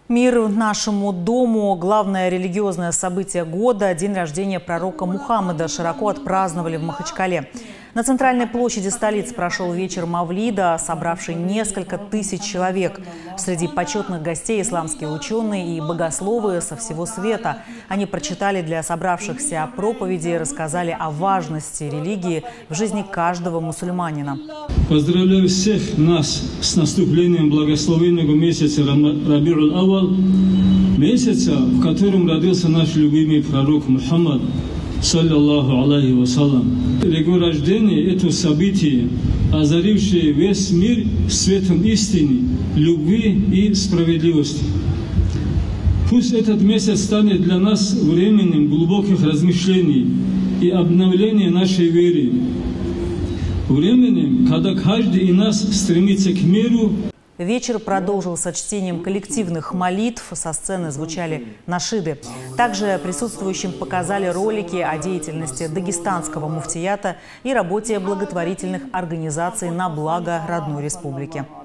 Мир нашему дому. Главное религиозное событие года – день рождения пророка Мухаммада широко отпраздновали в Махачкале. На центральной площади столицы прошел вечер Мавлида, собравший несколько тысяч человек. Среди почетных гостей исламские ученые и богословы со всего света. Они прочитали для собравшихся проповеди и рассказали о важности религии в жизни каждого мусульманина. Поздравляю всех нас с наступлением благословенного месяца Рабиуль Ауаль, месяца, в котором родился наш любимый пророк Мухаммад, саллаллаху алейхи вассалам. Его рождение – это событие, озарившее весь мир светом истины, любви и справедливости. Пусть этот месяц станет для нас временем глубоких размышлений и обновления нашей веры. Временем, когда каждый из нас стремится к миру. Вечер продолжился чтением коллективных молитв. Со сцены звучали нашиды. Также присутствующим показали ролики о деятельности дагестанского муфтията и работе благотворительных организаций на благо родной республики.